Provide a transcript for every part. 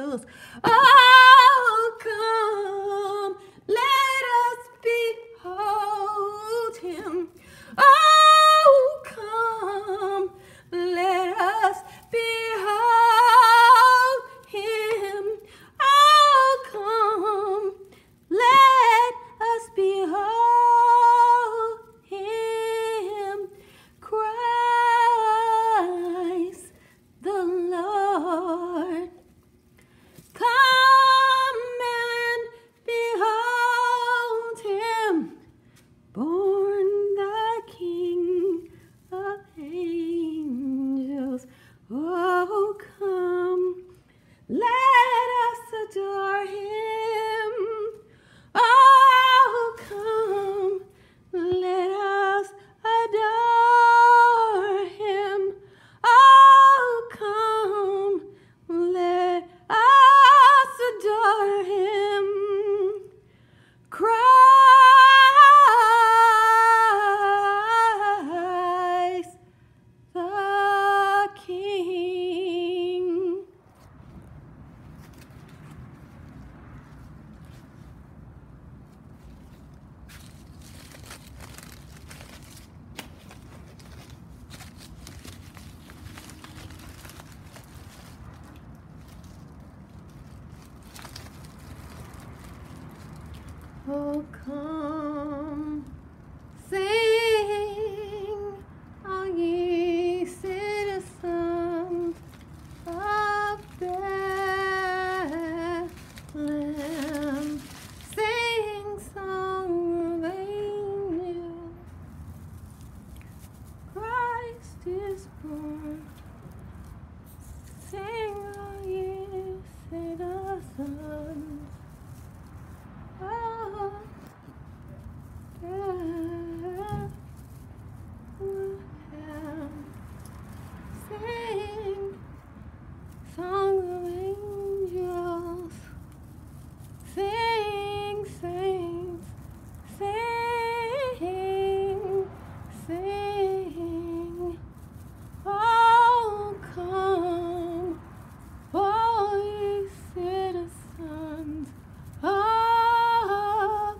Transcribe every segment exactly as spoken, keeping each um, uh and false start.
angels. Oh, come, let us behold him. Oh, come, let us behold him. Oh, come, let us behold him. Christ the Lord. Come and behold him, born the King of angels. Oh, come, let us adore him. Oh, come, let us adore him. Oh, come, let us adore him. Christ the King. Oh, come, sing, all ye citizens of Bethlehem. Sing song of angels. Christ is born. Sing, all ye citizens. Oh, Bethlehem. Sing song of angels. Sing, sing, sing, sing. Oh, come, all ye citizens of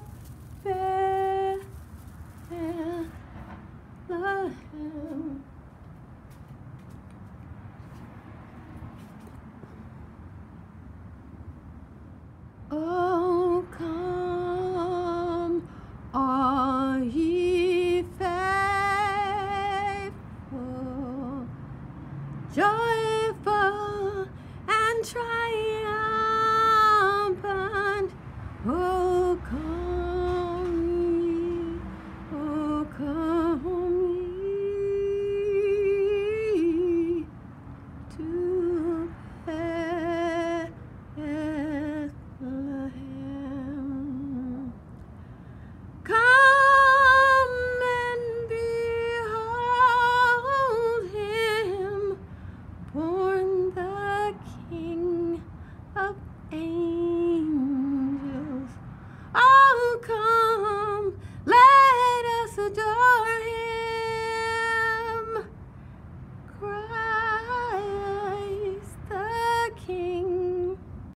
Bethlehem. Oh, come, all ye faithful, joyful and triumphant. Oh, come ye, oh, come ye to Bethlehem. Come and behold him, born the King of angels.